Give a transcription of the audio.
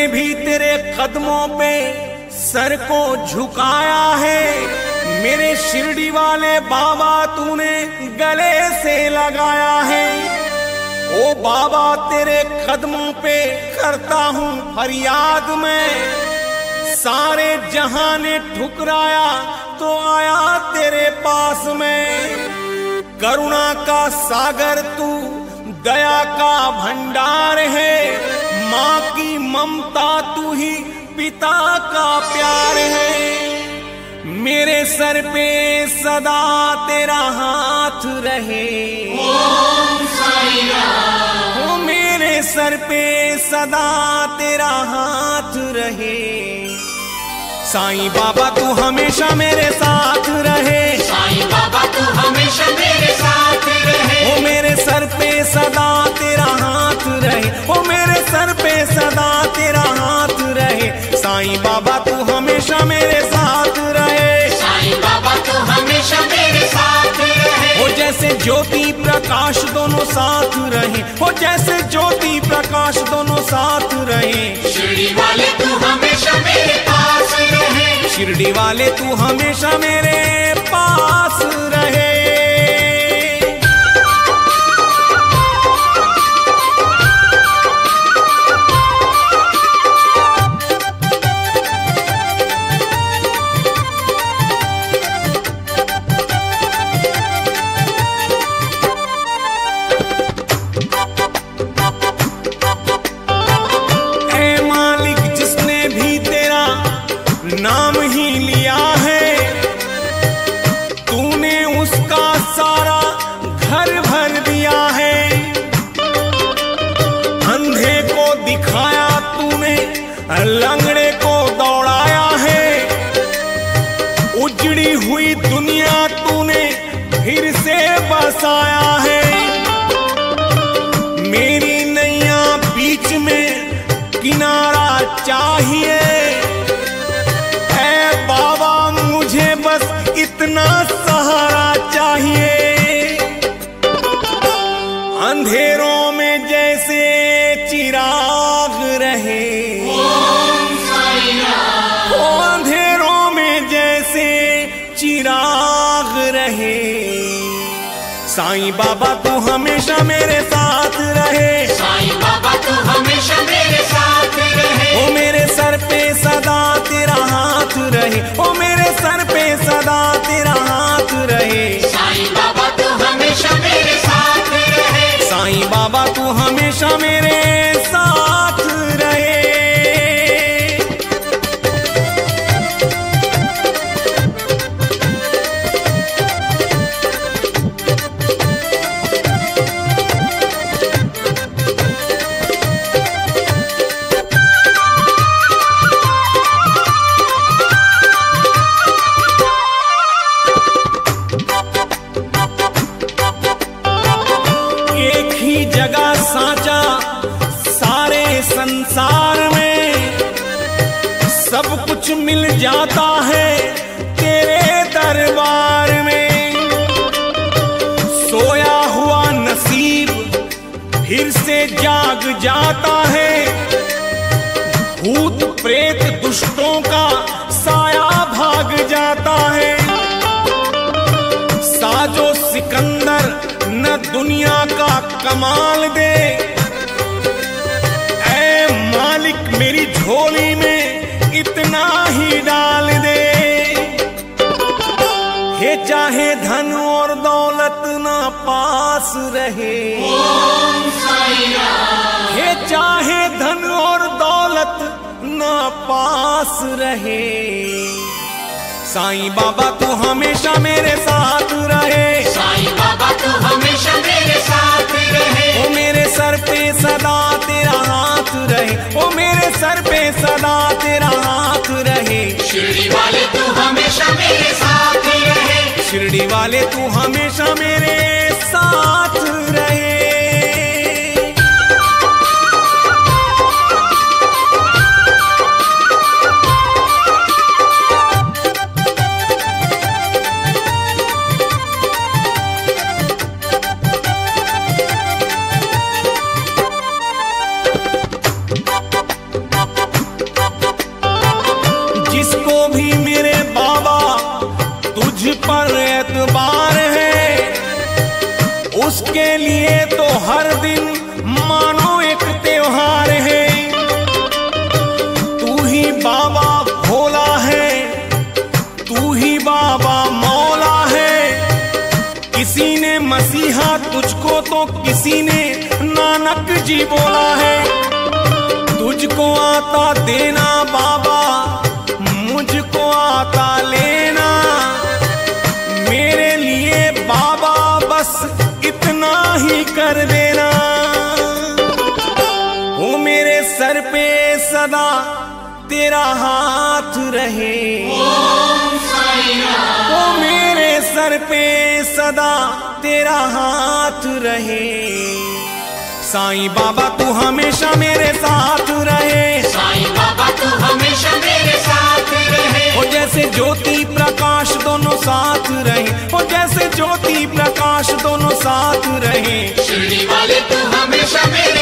भी तेरे कदमों पे सर को झुकाया है, मेरे शिरडी वाले बाबा तूने गले से लगाया है। ओ बाबा तेरे कदमों पे करता हूँ फरियाद मैं, सारे जहां ने ठुकराया तो आया तेरे पास में। करुणा का सागर तू, दया का भंडार है, माँ की ममता तू ही पिता का प्यार है। मेरे सर पे सदा तेरा हाथ रहे, ओम साई राम। ओ मेरे सर पे सदा तेरा हाथ रहे। साईं बाबा तू हमेशा मेरे साथ रहे, साईं बाबा तू हमेशा मेरे साथ रहे। ओ मेरे सर पे सदा तेरा हाथ रहे, ओ मेरे सर पे सदा तेरा हाथ रहे। साईं बाबा तू हमेशा मेरे साथ रहे, साईं बाबा तू हमेशा मेरे साथ रहे। हो जैसे ज्योति प्रकाश दोनों साथ रहे, हो जैसे ज्योति प्रकाश दोनों साथ रहे। शिरडी वाले तू हमेशा मेरे पास रहे, शिरडी वाले तू हमेशा मेरे पास रहे। नाम ही लिया है तूने, उसका सारा घर भर दिया है। अंधे को दिखाया तूने, लंगड़े को दौड़ाया है। उजड़ी हुई दुनिया तूने फिर से बसाया है। मेरी नैया बीच में किनारा चाहिए, मुझे बस इतना सहारा चाहिए। अंधेरों में जैसे चिराग रहे, ओम साई राम। ओ अंधेरों में जैसे चिराग रहे। साईं बाबा तू हमेशा मेरे साथ रहे, साईं बाबा तू हमेशा मेरे साथ रहे। ओ मेरे सर पे सदा तेरा हाथ रहे, ओ मेरे सर पे सदा तेरा हाथ रहे। साईं बाबा तू हमेशा मेरे साथ रहे, साईं बाबा तू हमेशा मेरे साथ रहे। जगह साचा सारे संसार में, सब कुछ मिल जाता है तेरे दरबार में। सोया हुआ नसीब फिर से जाग जाता है, भूत प्रेत दुष्टों का साया भाग जाता है। साजो सिकंदर न दुनिया का कमाल दे, ऐ मालिक मेरी झोली में इतना ही डाल दे। हे चाहे धन और दौलत ना पास रहे, ओम साई राम। हे चाहे धन और दौलत ना पास रहे। साईं बाबा तू हमेशा मेरे साथ रहे, साईं बाबा तू हमेशा मेरे साथ रहे। ओ मेरे सर पे सदा तेरा हाथ रहे, ओ मेरे सर पे सदा तेरा हाथ रहे। शिरडी वाले तू हमेशा मेरे साथ रहे, शिरडी वाले तू हमेशा मेरे साथ रहे। तो किसी ने नानक जी बोला है, तुझको आता देना बाबा, मुझको आता लेना। मेरे लिए बाबा बस इतना ही कर देना। ओ मेरे सर पे सदा तेरा हाथ रहे, ओ मेरे सर पे सदा तेरा हाथ रहे। साईं बाबा तू हमेशा मेरे साथ रहे, साईं बाबा तू हमेशा मेरे साथ रहे। ओ जैसे ज्योति प्रकाश दोनों साथ रहे, ओ जैसे ज्योति प्रकाश दोनों साथ रहे। शिरडी वाले तू हमेशा मेरे